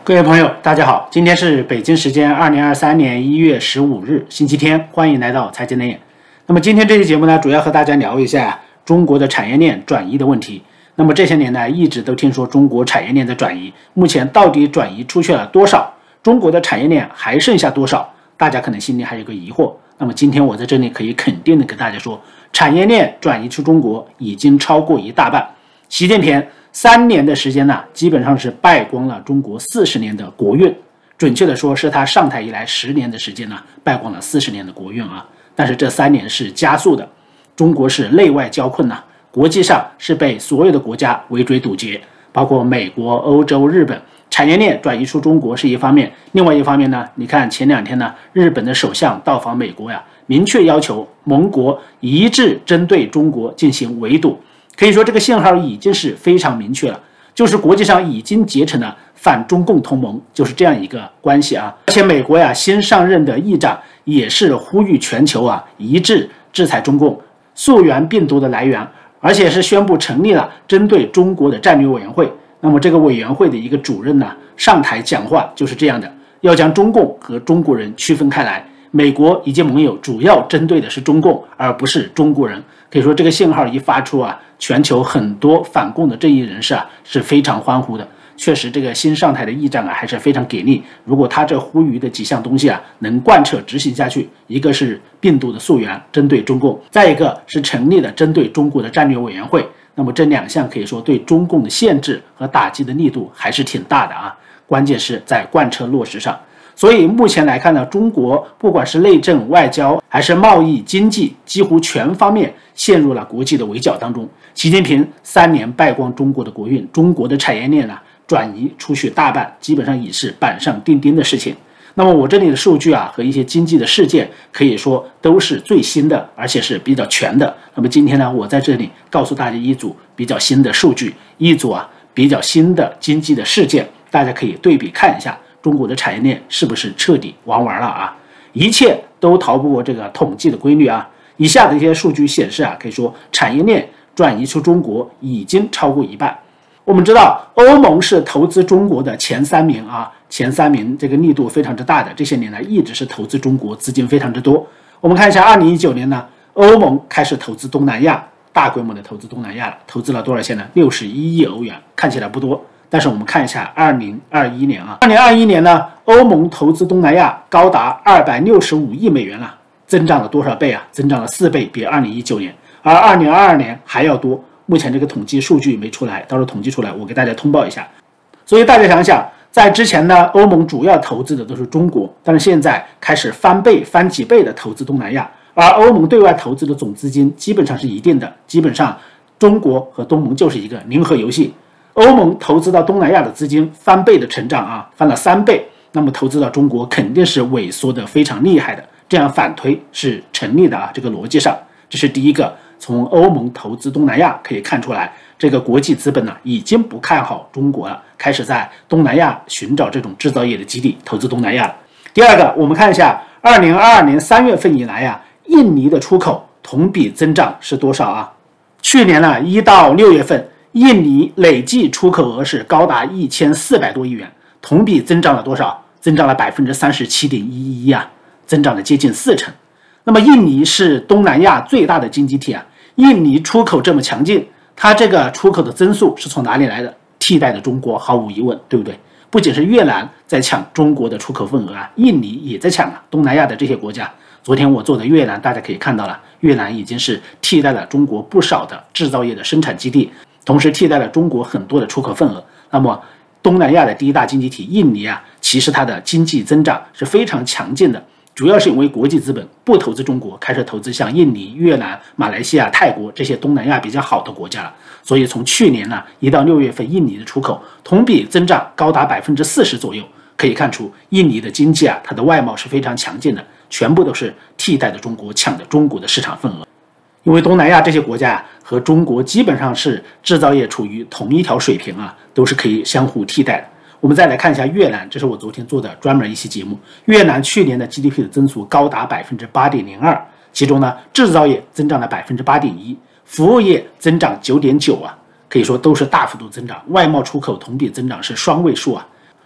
各位朋友，大家好，今天是北京时间2023年1月15日，星期天，欢迎来到财经内眼。那么今天这期节目呢，主要和大家聊一下中国的产业链转移的问题。那么这些年呢，一直都听说中国产业链的转移，目前到底转移出去了多少？中国的产业链还剩下多少？大家可能心里还有个疑惑。那么今天我在这里可以肯定的跟大家说，产业链转移出中国已经超过一大半。习近平3年的时间呢，基本上是败光了中国40年的国运，准确的说是他上台以来10年的时间呢，败光了40年的国运啊。但是这3年是加速的，中国是内外交困呐，国际上是被所有的国家围追堵截，包括美国、欧洲、日本。产业链转移出中国是一方面，另外一方面呢，你看前2天呢，日本的首相到访美国呀，明确要求盟国一致针对中国进行围堵。可以说这个信号已经是非常明确了，就是国际上已经结成了反中共同盟，就是这样一个关系啊。而且美国呀，新上任的议长也是呼吁全球啊一致制裁中共，溯源病毒的来源，而且是宣布成立了针对中国的战略委员会。那么这个委员会的一个主任呢，上台讲话就是这样的，要将中共和中国人区分开来。美国以及盟友主要针对的是中共，而不是中国人。可以说这个信号一发出啊，全球很多反共的正义人士啊是非常欢呼的。确实，这个新上台的议长啊还是非常给力。如果他这呼吁的几项东西啊能贯彻执行下去，一个是病毒的溯源，针对中共；再一个是成立了针对中国的战略委员会。那么这2项可以说对中共的限制和打击的力度还是挺大的啊。关键是在贯彻落实上。所以目前来看呢，中国不管是内政、外交还是贸易、经济，几乎全方面陷入了国际的围剿当中。习近平3年败光中国的国运，中国的产业链呢转移出去大半，基本上已是板上钉钉的事情。那么我这里的数据啊和一些经济的事件可以说都是最新的，而且是比较全的。那么今天呢，我在这里告诉大家一组比较新的数据，一组比较新的经济的事件，大家可以对比看一下中国的产业链是不是彻底玩完了啊？一切都逃不过这个统计的规律啊。以下的一些数据显示啊，可以说产业链转移出中国已经超过一半。我们知道欧盟是投资中国的前3名啊，前3名这个力度非常之大的，这些年来一直是投资中国，资金非常之多。我们看一下2019年呢，欧盟开始投资东南亚，大规模的投资东南亚了，投资了多少钱呢？61亿欧元，看起来不多。但是我们看一下2021年啊，2021年呢，欧盟投资东南亚高达265亿美元了，增长了多少倍啊？增长了4倍，比2019年，而2022年还要多。目前这个统计数据没出来，到时候统计出来我给大家通报一下。所以大家想想，在之前呢，欧盟主要投资的都是中国，但是现在开始翻倍、翻几倍的投资东南亚，而欧盟对外投资的总资金基本上是一定的，基本上中国和东盟就是一个零和游戏。欧盟投资到东南亚的资金翻倍的成长啊，翻了3倍，那么投资到中国肯定是萎缩的非常厉害的，这样反推是成立的啊，这个逻辑上，这是第一个。从欧盟投资东南亚可以看出来，这个国际资本呢已经不看好中国了，开始在东南亚寻找这种制造业的基地，投资东南亚了。第二个，我们看一下2022年3月份以来啊，印尼的出口同比增长是多少啊？去年呢1到6月份，印尼累计出口额是高达1400多亿元，同比增长了多少？增长了37.11%啊，增长了接近40%。那么印尼是东南亚最大的经济体啊，印尼出口这么强劲，它这个出口的增速是从哪里来的？替代的中国，毫无疑问，对不对？不仅是越南在抢中国的出口份额啊，印尼也在抢啊，东南亚的这些国家。昨天我做的越南，大家可以看到了，越南已经是替代了中国不少的制造业的生产基地，同时替代了中国很多的出口份额。那么东南亚的第一大经济体印尼啊，其实它的经济增长是非常强劲的。主要是因为国际资本不投资中国，开始投资像印尼、越南、马来西亚、泰国这些东南亚比较好的国家了。所以从去年呢1到6月份，印尼的出口同比增长高达40%左右，可以看出印尼的经济啊，它的外贸是非常强劲的，全部都是替代的中国，抢的中国的市场份额。因为东南亚这些国家和中国基本上是制造业处于同一条水平啊，都是可以相互替代的。我们再来看一下越南，这是我昨天做的专门一期节目。越南去年的 GDP 的增速高达8.02%，其中呢，制造业增长了8.1%，服务业增长9.9%啊，可以说都是大幅度增长。外贸出口同比增长是双位数啊。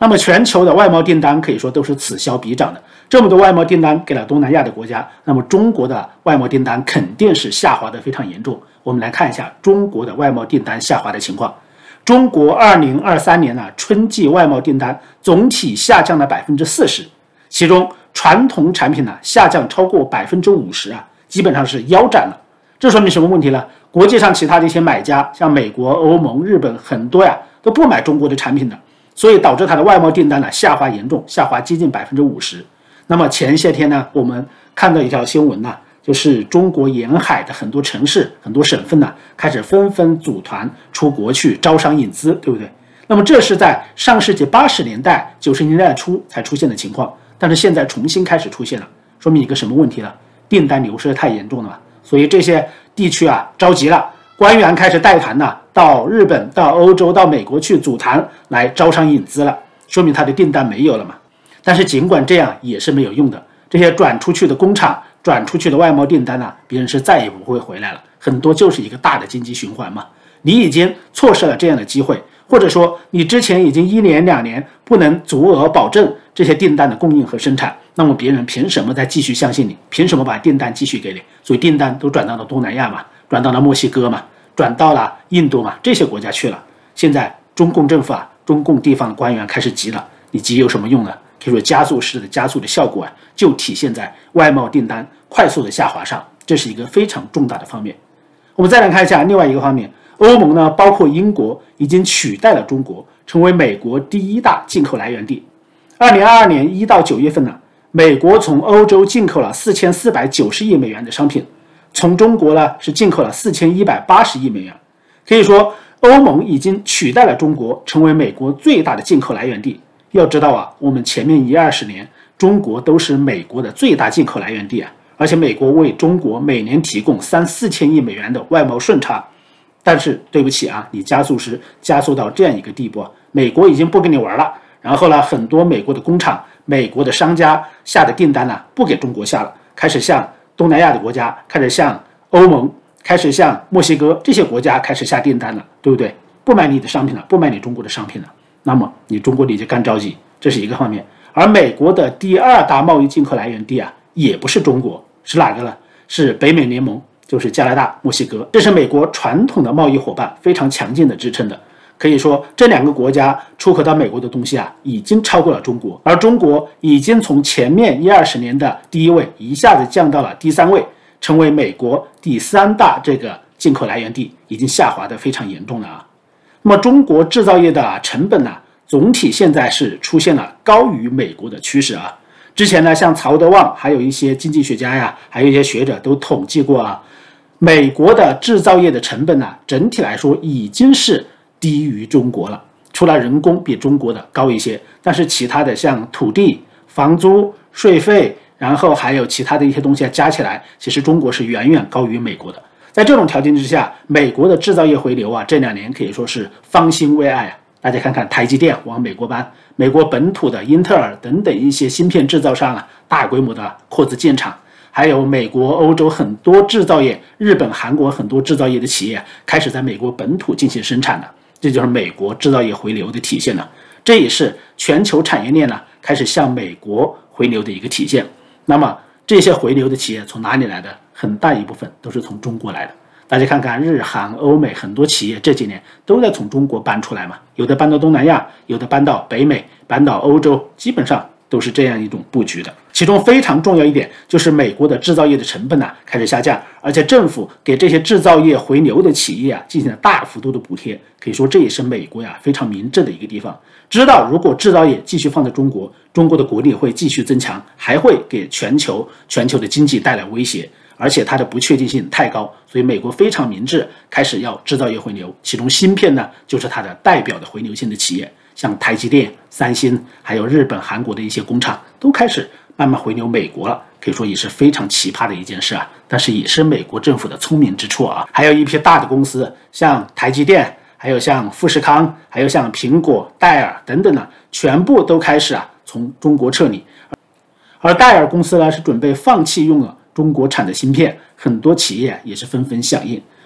那么全球的外贸订单可以说都是此消彼长的，这么多外贸订单给了东南亚的国家，那么中国的外贸订单肯定是下滑的非常严重。我们来看一下中国的外贸订单下滑的情况。中国2023年春季外贸订单总体下降了40%，其中传统产品下降超过50%基本上是腰斩了。这说明什么问题呢？国际上其他的一些买家，像美国、欧盟、日本很多都不买中国的产品的，所以导致它的外贸订单下滑严重，下滑接近50%。那么前些天我们看到一条新闻就是中国沿海的很多城市、很多省份开始纷纷组团出国去招商引资，对不对？那么这是在上世纪80年代、90年代初才出现的情况，但是现在重新开始出现了，说明一个什么问题呢？订单流失太严重了嘛，所以这些地区着急了，官员开始带团到日本、到欧洲、到美国去组团来招商引资了，说明他的订单没有了嘛。但是尽管这样也是没有用的，这些转出去的工厂、转出去的外贸订单别人是再也不会回来了，很多就是一个大的经济循环嘛。你已经错失了这样的机会，或者说你之前已经1年2年不能足额保证这些订单的供应和生产，那么别人凭什么再继续相信你？凭什么把订单继续给你？所以订单都转到了东南亚嘛，转到了墨西哥嘛，转到了印度嘛，这些国家去了。现在中共政府中共地方的官员开始急了，你急有什么用呢？可以说加速的效果就体现在外贸订单快速的下滑上，这是一个非常重大的方面。我们再来看一下另外一个方面，欧盟包括英国已经取代了中国，成为美国第1大进口来源地。2022年1到9月份美国从欧洲进口了4490亿美元的商品，从中国是进口了4180亿美元。可以说欧盟已经取代了中国，成为美国最大的进口来源地。要知道我们前面10-20年中国都是美国的最大进口来源地而且美国为中国每年提供3-4千亿美元的外贸顺差。但是对不起你加速到这样一个地步美国已经不跟你玩了。然后很多美国的工厂、美国的商家下的订单不给中国下了，开始向东南亚的国家，开始向欧盟，开始向墨西哥这些国家开始下订单了，对不对？不买你的商品了，不买你中国的商品了，那么你中国你就干着急，这是一个方面。而美国的第2大贸易进口来源地也不是中国，是哪个呢？是北美联盟，就是加拿大、墨西哥，这是美国传统的贸易伙伴，非常强劲的支撑的。可以说这2个国家出口到美国的东西已经超过了中国，而中国已经从前面10-20年的第1位一下子降到了第3位，成为美国第3大这个进口来源地，已经下滑的非常严重了那么中国制造业的成本总体现在是出现了高于美国的趋势之前像曹德旺还有一些经济学家还有一些学者都统计过美国的制造业的成本整体来说已经是低于中国了，除了人工比中国的高一些，但是其他的像土地、房租、税费，然后还有其他的一些东西加起来，其实中国是远远高于美国的。在这种条件之下，美国的制造业回流这2年可以说是方兴未艾大家看看台积电往美国搬，美国本土的英特尔等等一些芯片制造商大规模的扩资建厂，还有美国、欧洲很多制造业，日本、韩国很多制造业的企业开始在美国本土进行生产了。这就是美国制造业回流的体现了，这也是全球产业链开始向美国回流的一个体现。那么这些回流的企业从哪里来的？很大一部分都是从中国来的。大家看看日韩欧美很多企业这几年都在从中国搬出来嘛，有的搬到东南亚，有的搬到北美，搬到欧洲，基本上都是这样一种布局的。其中非常重要一点就是美国的制造业的成本开始下降，而且政府给这些制造业回流的企业进行了大幅度的补贴，可以说这也是美国非常明智的一个地方。知道如果制造业继续放在中国，中国的国力会继续增强，还会给全球的经济带来威胁，而且它的不确定性太高，所以美国非常明智，开始要制造业回流。其中芯片就是它的代表的回流性的企业，像台积电、三星，还有日本、韩国的一些工厂都开始慢慢回流美国了，可以说也是非常奇葩的一件事但是也是美国政府的聪明之处还有一批大的公司，像台积电，还有像富士康，还有像苹果、戴尔等等全部都开始从中国撤离。而戴尔公司是准备放弃用中国产的芯片，很多企业也是纷纷响应。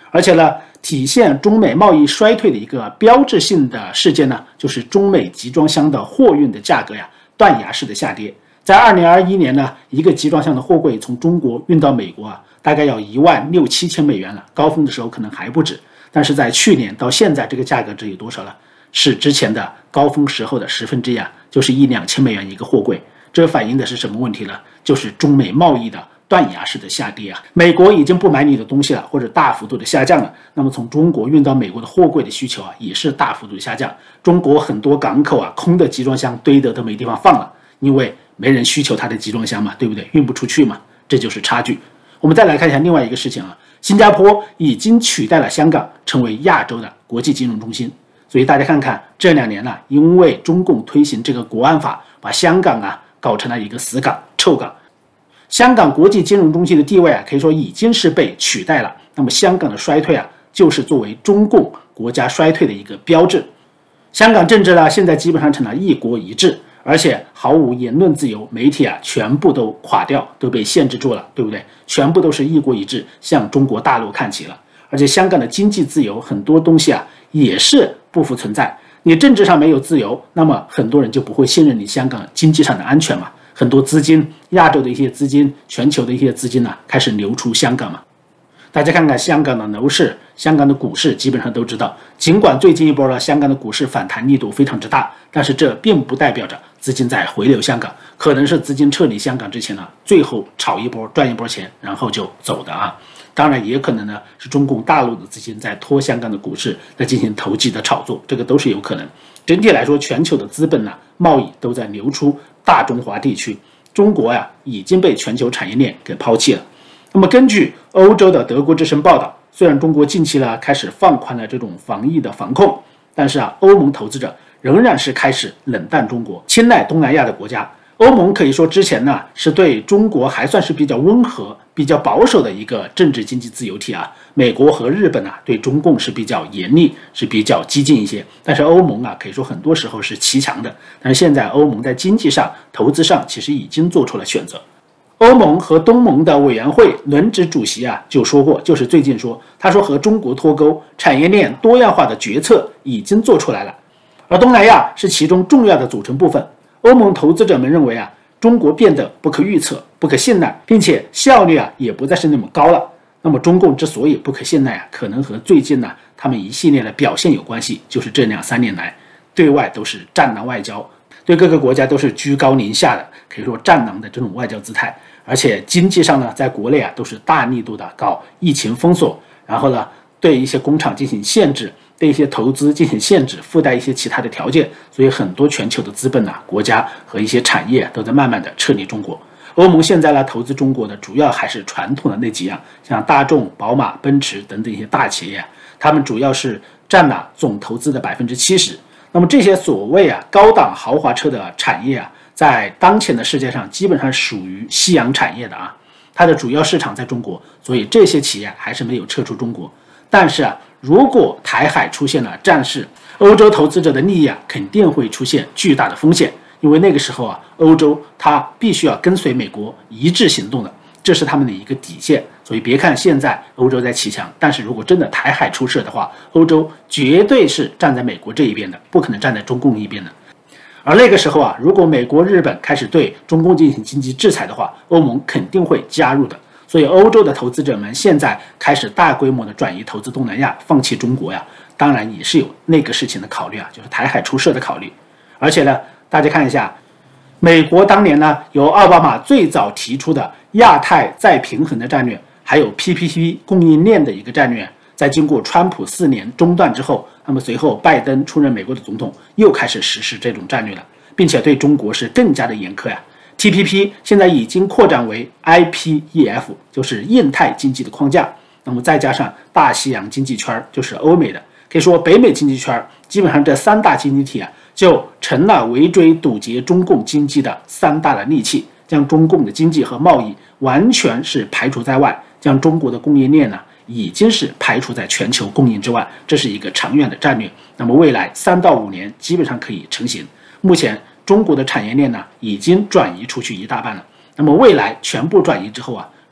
而且呢，体现中美贸易衰退的一个标志性的事件呢，就是中美集装箱的货运的价格呀断崖式的下跌。在2021年呢，一个集装箱的货柜从中国运到美国啊，大概要16000-7千美元了，高峰的时候可能还不止。但是在去年到现在，这个价格值有多少了？是之前的高峰时候的1/10啊，就是1-2千美元一个货柜。这反映的是什么问题呢？就是中美贸易的断崖式的下跌啊！美国已经不买你的东西了，或者大幅度的下降了。那么从中国运到美国的货柜的需求啊，也是大幅度的下降。中国很多港口啊，空的集装箱堆得都没地方放了，因为没人需求它的集装箱嘛，对不对？运不出去嘛，这就是差距。我们再来看一下另外一个事情啊，新加坡已经取代了香港，成为亚洲的国际金融中心。所以大家看看这2年呢，因为中共推行这个国安法，把香港啊搞成了一个死港、臭港。香港国际金融中心的地位啊，可以说已经是被取代了。那么香港的衰退啊，就是作为中共国家衰退的一个标志。香港政治呢，现在基本上成了一国一制，而且毫无言论自由，媒体啊全部都垮掉，都被限制住了，对不对？全部都是一国一制，向中国大陆看齐了。而且香港的经济自由，很多东西啊也是不复存在。你政治上没有自由，那么很多人就不会信任你香港经济上的安全嘛。很多资金，亚洲的一些资金，全球的一些资金呢，开始流出香港嘛。大家看看香港的楼市，香港的股市，基本上都知道。尽管最近一波呢，香港的股市反弹力度非常之大，但是这并不代表着资金在回流香港，可能是资金撤离香港之前呢，最后炒一波赚一波钱，然后就走的啊。当然也可能呢是中共大陆的资金在拖香港的股市来进行投机的炒作，这个都是有可能。整体来说，全球的资本呢，贸易都在流出大中华地区，中国呀已经被全球产业链给抛弃了。那么根据欧洲的德国之声报道，虽然中国近期呢开始放宽了这种防疫的防控，但是啊，欧盟投资者仍然是开始冷淡中国，青睐东南亚的国家。欧盟可以说之前呢是对中国还算是比较温和、比较保守的一个政治经济自由体啊。美国和日本啊对中共是比较严厉，是比较激进一些。但是欧盟啊可以说很多时候是骑墙的。但是现在欧盟在经济上、投资上其实已经做出了选择。欧盟和东盟的委员会轮值主席啊就说过，就是最近说，他说和中国脱钩、产业链多样化的决策已经做出来了，而东南亚是其中重要的组成部分。欧盟投资者们认为啊，中国变得不可预测、不可信赖，并且效率啊也不再是那么高了。那么中共之所以不可信赖啊，可能和最近呢他们一系列的表现有关系，就是这2-3年来对外都是战狼外交，对各个国家都是居高临下的，可以说战狼的这种外交姿态。而且经济上呢，在国内啊都是大力度的搞疫情封锁，然后呢对一些工厂进行限制，对一些投资进行限制，附带一些其他的条件，所以很多全球的资本呢、国家和一些产业都在慢慢的撤离中国。欧盟现在呢投资中国的主要还是传统的那几样，像大众、宝马、奔驰等等一些大企业，他们主要是占了总投资的70%。那么这些所谓啊高档豪华车的产业啊，在当前的世界上基本上属于夕阳产业的啊，它的主要市场在中国，所以这些企业还是没有撤出中国。但是啊，如果台海出现了战事，欧洲投资者的利益啊肯定会出现巨大的风险，因为那个时候啊，欧洲它必须要跟随美国一致行动的，这是他们的一个底线。所以别看现在欧洲在骑墙，但是如果真的台海出事的话，欧洲绝对是站在美国这一边的，不可能站在中共一边的。而那个时候啊，如果美国、日本开始对中共进行经济制裁的话，欧盟肯定会加入的。所以欧洲的投资者们现在开始大规模的转移投资东南亚，放弃中国呀，当然也是有那个事情的考虑啊，就是台海出事的考虑。而且呢，大家看一下，美国当年呢由奥巴马最早提出的亚太再平衡的战略，还有 PPP 供应链的一个战略，在经过川普4年中断之后，那么随后拜登出任美国的总统，又开始实施这种战略了，并且对中国是更加的严苛呀。TPP 现在已经扩展为 IPEF， 就是印太经济的框架，那么再加上大西洋经济圈，就是欧美的，可以说北美经济圈基本上这3大经济体啊，就成了围追堵截中共经济的3大的利器，将中共的经济和贸易完全是排除在外，将中国的供应链呢已经是排除在全球供应之外，这是一个长远的战略。那么未来3到5年基本上可以成型。目前中国的产业链呢已经转移出去一大半了，那么未来全部转移之后啊，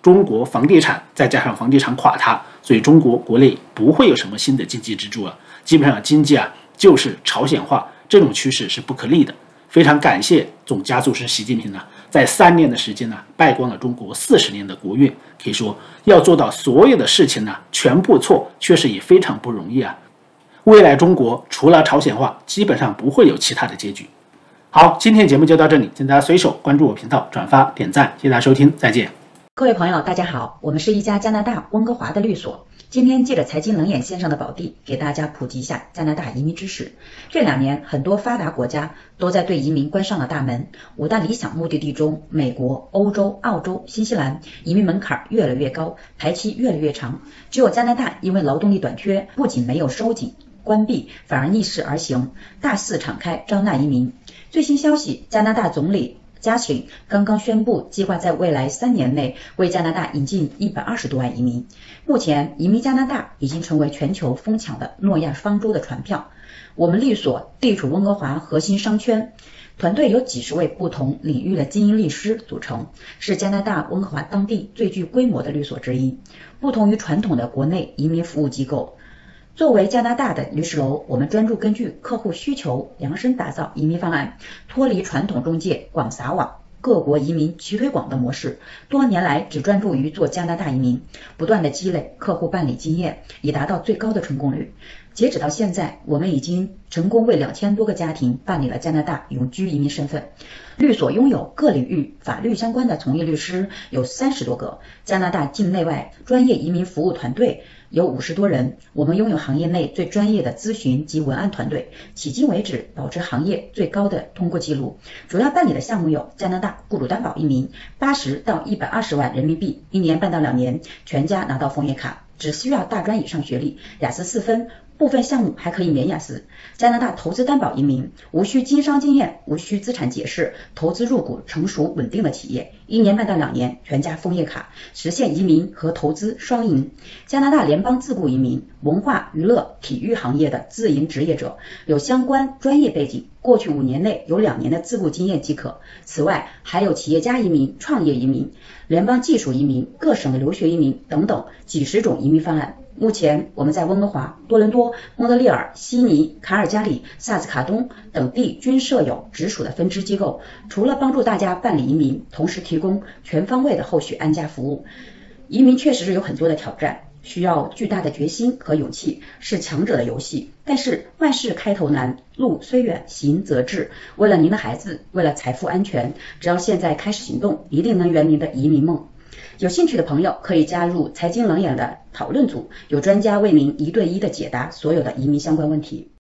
中国房地产再加上房地产垮塌，所以中国国内不会有什么新的经济支柱了，基本上经济就是朝鲜化，这种趋势是不可逆的。非常感谢总加速师习近平在3年的时间败光了中国40年的国运，可以说要做到所有的事情全部错，确实也非常不容易未来中国除了朝鲜化，基本上不会有其他的结局。好，今天节目就到这里，请大家随手关注我频道、转发、点赞，谢谢大家收听，再见。 各位朋友，大家好，我们是一家加拿大温哥华的律所。今天借着财经冷眼先生的宝地，给大家普及一下加拿大移民知识。这2年，很多发达国家都在对移民关上了大门。5大理想目的地中，美国、欧洲、澳洲、新西兰移民门槛越来越高，排期越来越长。只有加拿大因为劳动力短缺，不仅没有收紧关闭，反而逆势而行，大肆敞开招纳移民。最新消息，加拿大总理加逊刚刚宣布，计划在未来3年内为加拿大引进120多万移民。目前，移民加拿大已经成为全球疯抢的诺亚方舟的船票。我们律所地处温哥华核心商圈，团队由几十位不同领域的精英律师组成，是加拿大温哥华当地最具规模的律所之一。不同于传统的国内移民服务机构，作为加拿大的律师楼，我们专注根据客户需求量身打造移民方案，脱离传统中介广撒网、各国移民齐推广的模式，多年来只专注于做加拿大移民，不断的积累客户办理经验，以达到最高的成功率。截止到现在，我们已经成功为2000多个家庭办理了加拿大永居移民身份。律所拥有各领域法律相关的从业律师有30多个，加拿大境内外专业移民服务团队有50多人，我们拥有行业内最专业的咨询及文案团队，迄今为止保持行业最高的通过记录。主要办理的项目有加拿大雇主担保移民，80到120万人民币，1年半到2年，全家拿到枫叶卡，只需要大专以上学历，雅思4分，部分项目还可以免雅思。加拿大投资担保移民，无需经商经验，无需资产解释，投资入股成熟稳定的企业，1年半到2年，全家枫叶卡，实现移民和投资双赢。加拿大联邦自雇移民，文化娱乐体育行业的自营职业者，有相关专业背景，过去5年内有2年的自雇经验即可。此外还有企业家移民、创业移民、联邦技术移民、各省的留学移民等等几十种移民方案。目前我们在温哥华、多伦多、蒙特利尔、悉尼、卡尔加里、萨斯卡通等地均设有直属的分支机构，除了帮助大家办理移民，同时提供全方位的后续安家服务。移民确实是有很多的挑战，需要巨大的决心和勇气，是强者的游戏。但是万事开头难，路虽远，行则至。为了您的孩子，为了财富安全，只要现在开始行动，一定能圆您的移民梦。有兴趣的朋友可以加入财经冷眼的讨论组，有专家为您1对1的解答所有的移民相关问题。